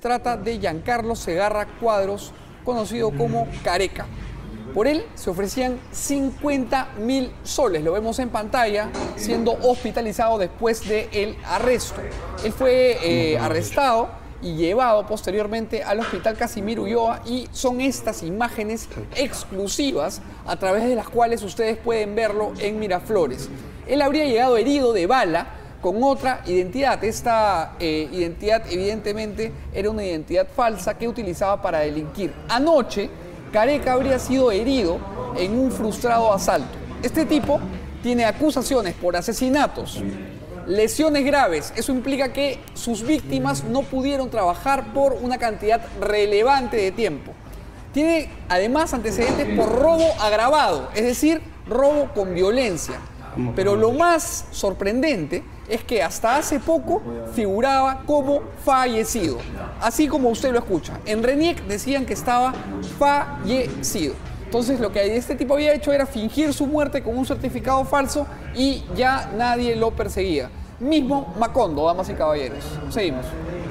trata de Giancarlo Segarra Cuadros, conocido como Careca. Por él se ofrecían 50.000 soles, lo vemos en pantalla, siendo hospitalizado después del arresto. Él fue arrestado y llevado posteriormente al Hospital Casimiro Ulloa, y son estas imágenes exclusivas a través de las cuales ustedes pueden verlo en Miraflores. Él habría llegado herido de bala con otra identidad. Esta identidad evidentemente era una identidad falsa que utilizaba para delinquir. Anoche, Careca habría sido herido en un frustrado asalto. Este tipo tiene acusaciones por asesinatos, lesiones graves. Eso implica que sus víctimas no pudieron trabajar por una cantidad relevante de tiempo. Tiene además antecedentes por robo agravado, es decir, robo con violencia. Pero lo más sorprendente es que hasta hace poco figuraba como fallecido, así como usted lo escucha. En RENIEC decían que estaba fallecido. Entonces lo que este tipo había hecho era fingir su muerte con un certificado falso y ya nadie lo perseguía. Mismo Macondo, damas y caballeros. Seguimos.